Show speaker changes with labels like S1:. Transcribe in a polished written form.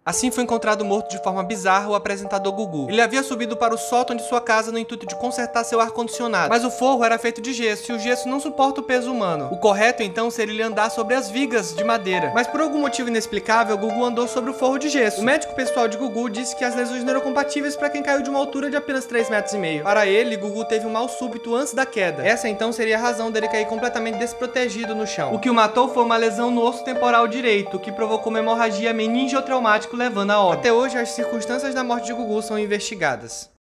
S1: Assim foi encontrado morto de forma bizarra o apresentador Gugu. Ele havia subido para o sótão de sua casa no intuito de consertar seu ar-condicionado, mas o forro era feito de gesso e o gesso não suporta o peso humano. O correto então seria ele andar sobre as vigas de madeira, mas por algum motivo inexplicável, Gugu andou sobre o forro de gesso. O médico pessoal de Gugu disse que as lesões não eram compatíveis para quem caiu de uma altura de apenas 3,5 metros. Para ele, Gugu teve um mal súbito antes da queda. Essa então seria a razão dele cair completamente desprotegido no chão. O que o matou foi uma lesão no osso temporal direito, que provocou uma hemorragia meningotraumática levando a óbito. Até hoje, as circunstâncias da morte de Gugu são investigadas.